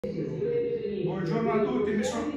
Buongiorno a tutti,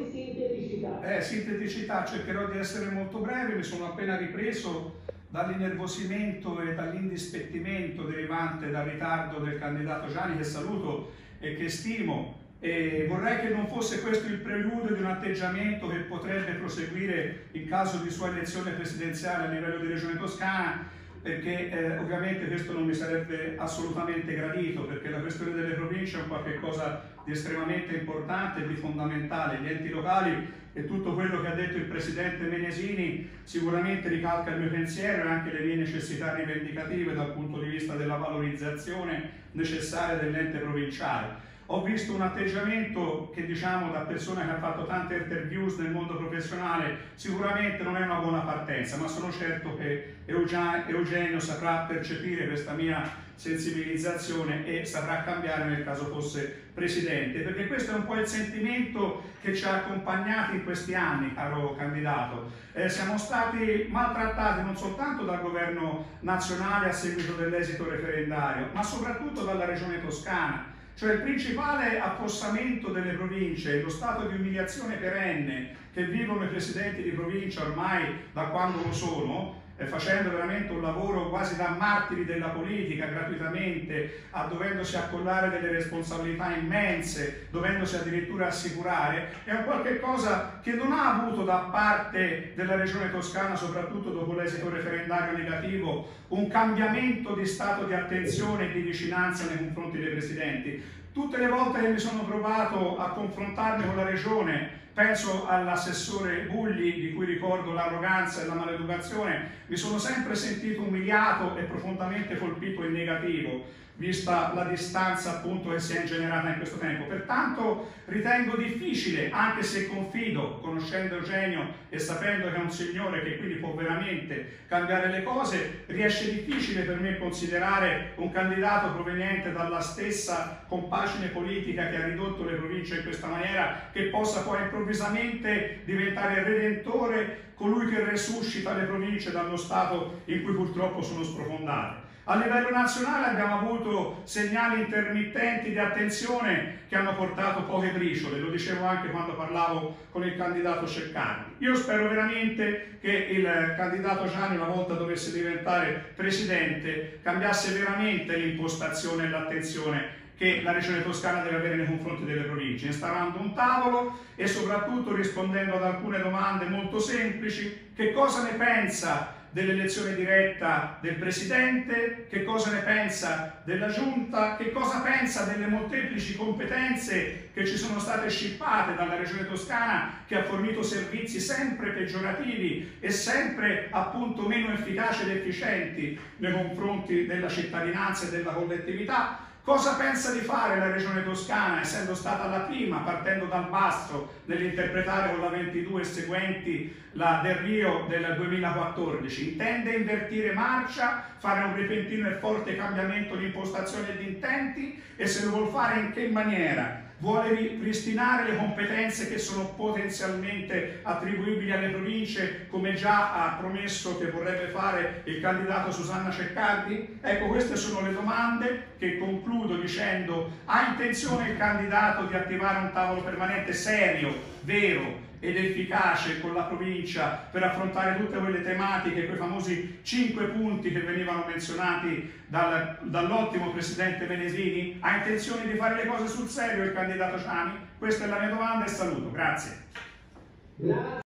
sinteticità, cercherò di essere molto breve, mi sono appena ripreso dall'innervosimento e dall'indispettimento derivante dal ritardo del candidato Gianni, che saluto e che stimo, e vorrei che non fosse questo il preludio di un atteggiamento che potrebbe proseguire in caso di sua elezione presidenziale a livello di Regione Toscana, perché ovviamente questo non mi sarebbe assolutamente gradito, perché la questione delle province è un qualche cosa di estremamente importante e di fondamentale. Gli enti locali e tutto quello che ha detto il Presidente Menesini sicuramente ricalca il mio pensiero e anche le mie necessità rivendicative dal punto di vista della valorizzazione necessaria dell'ente provinciale. Ho visto un atteggiamento che, diciamo, da persona che ha fatto tante interviews nel mondo professionale, sicuramente non è una buona partenza, ma sono certo che Eugenio saprà percepire questa mia sensibilizzazione e saprà cambiare nel caso fosse Presidente, perché questo è un po' il sentimento che ci ha accompagnati in questi anni, caro candidato. Siamo stati maltrattati non soltanto dal governo nazionale a seguito dell'esito referendario, ma soprattutto dalla Regione Toscana. Cioè il principale affossamento delle province, lo stato di umiliazione perenne che vivono i presidenti di provincia ormai da quando lo sono, facendo veramente un lavoro quasi da martiri della politica gratuitamente, dovendosi accollare delle responsabilità immense, dovendosi addirittura assicurare, è un qualche cosa che non ha avuto da parte della Regione Toscana, soprattutto dopo l'esito referendario negativo, un cambiamento di stato di attenzione e di vicinanza nei confronti dei presidenti. Tutte le volte che mi sono provato a confrontarmi con la Regione, penso all'assessore Bulli, di cui ricordo l'arroganza e la maleducazione, mi sono sempre sentito umiliato e profondamente colpito in negativo, vista la distanza appunto che si è ingenerata in questo tempo. Pertanto ritengo difficile, anche se confido, conoscendo Eugenio e sapendo che è un signore che quindi può veramente cambiare le cose, riesce difficile per me considerare un candidato proveniente dalla stessa compagine politica che ha ridotto le province in questa maniera, che possa poi improvvisamente diventare il redentore, colui che resuscita le province dallo stato in cui purtroppo sono sprofondate. A livello nazionale abbiamo avuto segnali intermittenti di attenzione che hanno portato poche briciole, lo dicevo anche quando parlavo con il candidato Ceccardi. Io spero veramente che il candidato Gianni, una volta dovesse diventare presidente, cambiasse veramente l'impostazione e l'attenzione che la Regione Toscana deve avere nei confronti delle province, instaurando un tavolo e soprattutto rispondendo ad alcune domande molto semplici. Che cosa ne pensa dell'elezione diretta del Presidente, che cosa ne pensa della Giunta, che cosa pensa delle molteplici competenze che ci sono state scippate dalla Regione Toscana, che ha fornito servizi sempre peggiorativi e sempre appunto meno efficaci ed efficienti nei confronti della cittadinanza e della collettività. Cosa pensa di fare la Regione Toscana, essendo stata la prima, partendo dal basso, nell'interpretare con la 22 e seguenti la Del Rio del 2014? Intende invertire marcia, fare un repentino e forte cambiamento di impostazione e di intenti? E se lo vuol fare, in che maniera? Vuole ripristinare le competenze che sono potenzialmente attribuibili alle province, come già ha promesso che vorrebbe fare il candidato Susanna Ceccardi? Ecco, queste sono le domande che concludo dicendo: ha intenzione il candidato di attivare un tavolo permanente serio, vero ed efficace con la provincia per affrontare tutte quelle tematiche, quei famosi 5 punti che venivano menzionati dall'ottimo Presidente Menesini? Ha intenzione di fare le cose sul serio il candidato Gianni? Questa è la mia domanda e saluto. Grazie.